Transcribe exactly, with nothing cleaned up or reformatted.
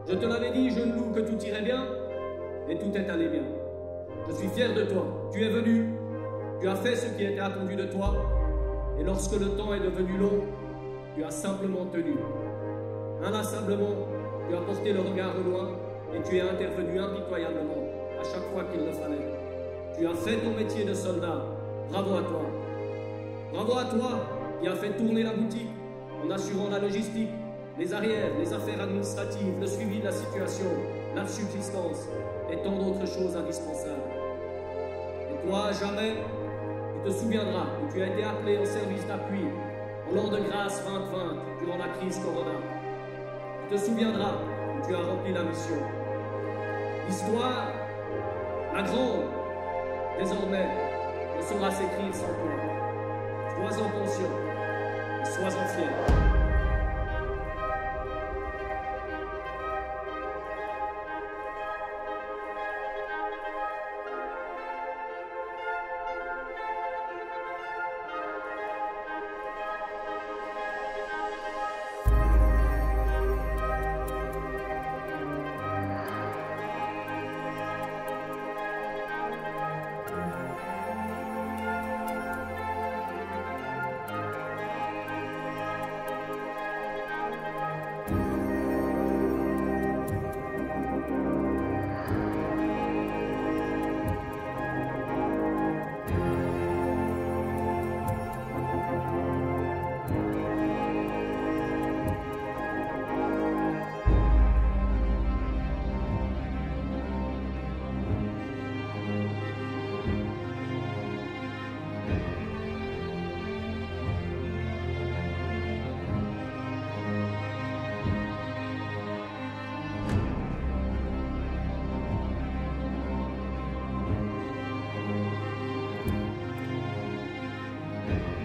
Je te l'avais dit, jeune loup, que tout irait bien, et tout est allé bien. Je suis fier de toi. Tu es venu, tu as fait ce qui était attendu de toi, et lorsque le temps est devenu long, tu as simplement tenu. Inlassablement, tu as porté le regard au loin, et tu es intervenu impitoyablement, à chaque fois qu'il le fallait. Tu as fait ton métier de soldat. Bravo à toi. Bravo à toi qui as fait tourner la boutique en assurant la logistique, les arrières, les affaires administratives, le suivi de la situation, la subsistance et tant d'autres choses indispensables. Et toi, jamais, tu te souviendras que tu as été appelé au service d'appui en l'an de grâce vingt vingt durant la crise Corona. Tu te souviendras que tu as rempli la mission. L'histoire, la grande, désormais, ne saura s'écrire sans toi. Sois-en conscient et sois-en fier. Thank you.